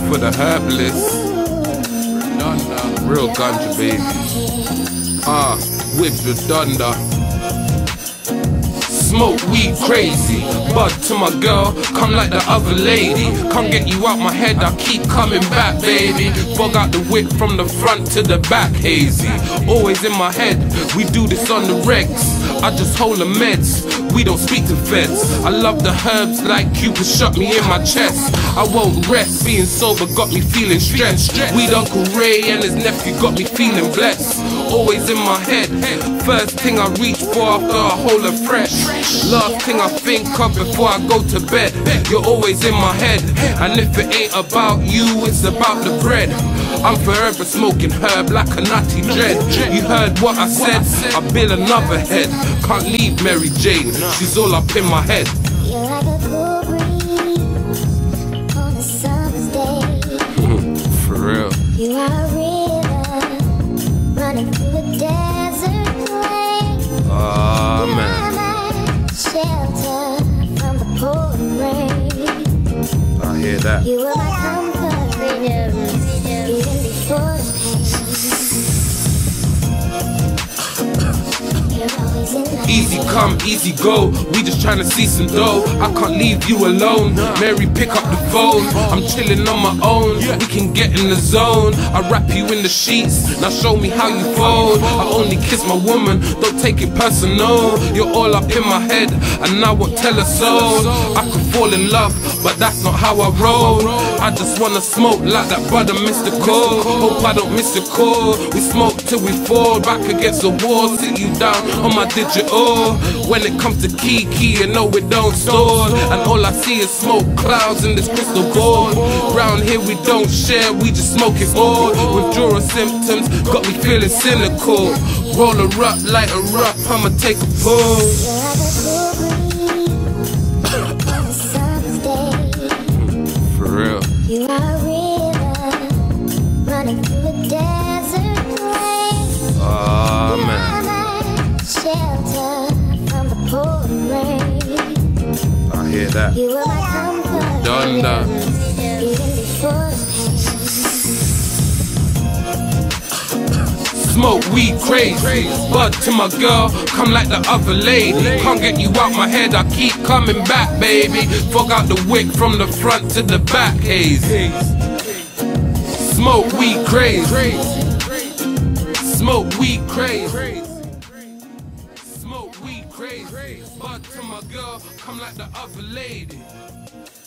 for the herbalist. Redonda, real ganja baby. With Redonda. Smoke weed crazy, bud to my girl, come like the other lady. Can't get you out my head, I keep coming back, baby. Fog out the whip from the front to the back, hazy. Always in my head, we do this on the regs. I just hold the meds, we don't speak to feds. I love the herbs like Cupid shot me in my chest. I won't rest, being sober got me feeling stressed. Weed Uncle Ray and his nephew got me feeling blessed. Always in my head, first thing I reach for after a whole of fresh. Last thing I think of before I go to bed. You're always in my head, and if it ain't about you, it's about the bread. I'm forever smoking herb like a nutty dread. You heard what I said, I build another head. Can't leave Mary Jane, she's all up in my head. You're like a cool breeze on a summer's day. For real. You are a river running through the desert plain. Ah, man. Shelter from the pouring rain. I hear that. You were my comfort, even before the pain. You're always in the Easy come, easy go, we just tryna see some dough. I can't leave you alone, Mary pick up the phone. I'm chilling on my own, we can get in the zone. I wrap you in the sheets, now show me how you fold. I only kiss my woman, don't take it personal. You're all up in my head, and I won't tell a soul. I could fall in love, but that's not how I roll. I just wanna smoke like that brother Mr. Cole. Hope I don't miss your call. We smoke till we fall, back against the wall. Sit you down on my digital. When it comes to Kiki, you know it don't stall. And all I see is smoke clouds in this crystal ball. Round here we don't share, we just smoke it all. Withdrawal symptoms got me feeling cynical. Roll her up, light her up, I'ma take a pull. For real. You are a river running through the desert plain. Ah, man. Shelter from the pouring rain. I hear that. You were my comfort, Redonda. even before the Smoke weed crazy, bud to my girl, come like the other lady. Can't get you out my head, I keep coming back, baby. Fog out the wick from the front to the back, hazy. Smoke weed crazy. Smoke weed crazy. Smoke weed crazy, bud to my girl, come like the other lady.